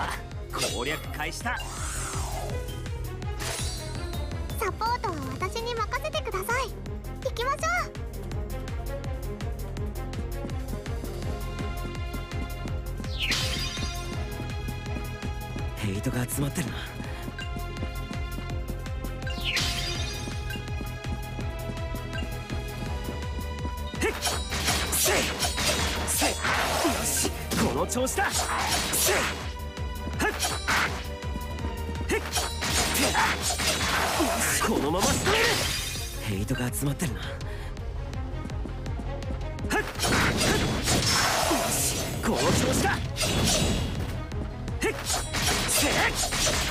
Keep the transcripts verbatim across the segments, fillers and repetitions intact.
あ、攻略開始だ。 サポートは私に任せてください。行きましょう。ヘイトが集まってるな。へっせいせい、よし、この調子だ。せいはっへっ、よし、このまま仕留める。ヘイトが集まってるな。はっはっ、よし、この調子だ。へっせいへっ。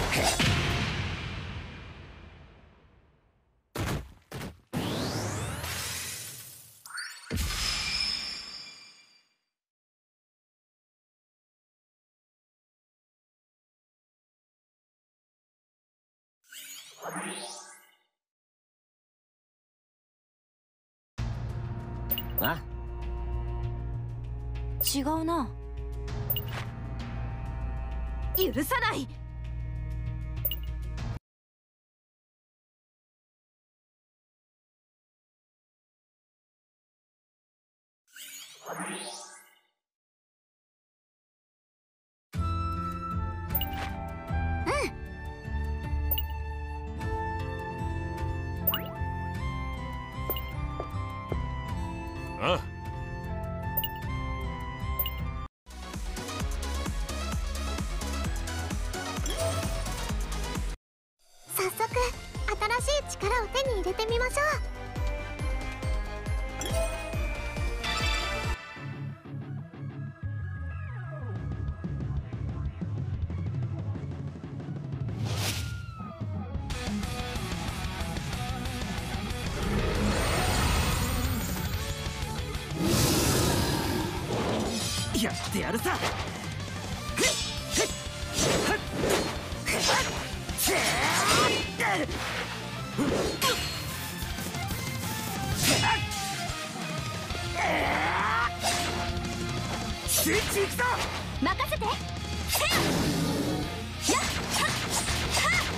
あ、 違うな。許さない。 ああ、 早速新しい力を手に入れてみましょう。 やってやるさ。スイッチ行くぞ。 任せて。せややっはっはっ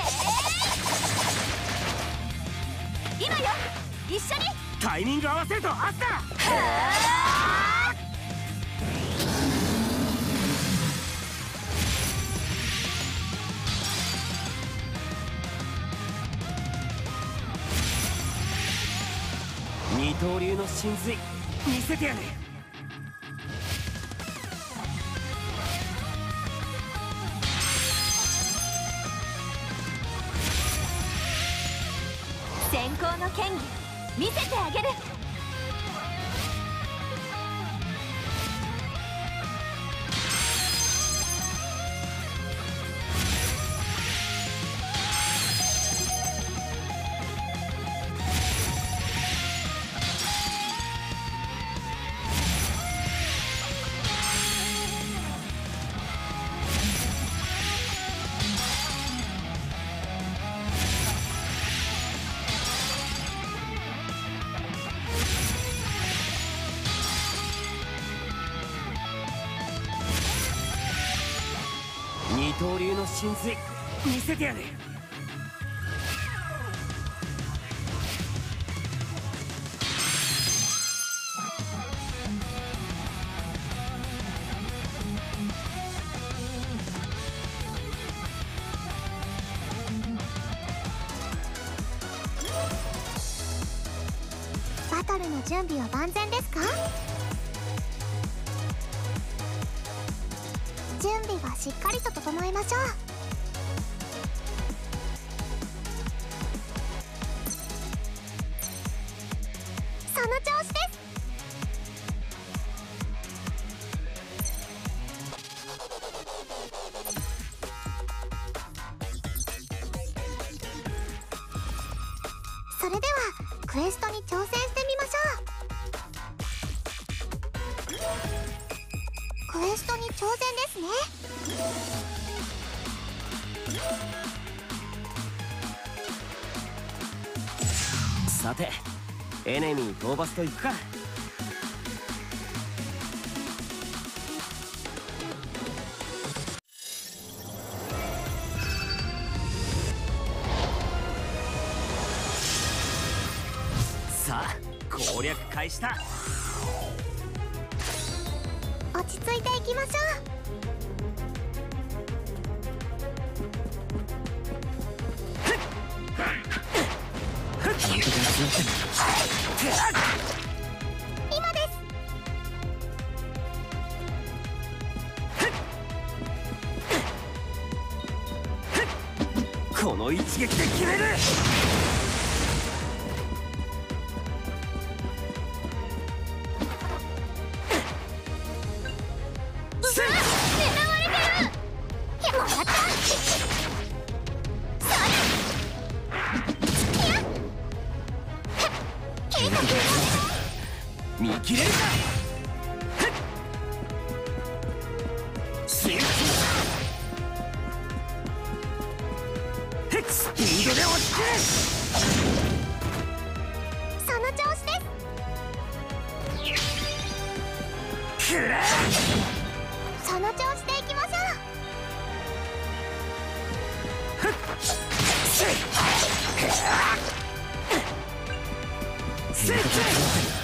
せー。今よ、一緒に。 タイミング合わせるとあった。二刀流の神髄見せてやる。 先行の権利見せてあげる。 二刀流の神髄見せてやる。 バトルの準備は万全ですか？準備はしっかりと整えましょう。その調子です。それではクエストに挑戦してみましょう。クエストに挑戦ですね。 さて、エネミー討伐といくか。 解した。 落ち着いていきましょう。今です。 この一撃で決める。見切れるか。スピードで押し切れ。 その調子です。 くらその調子でいきましょう。せっ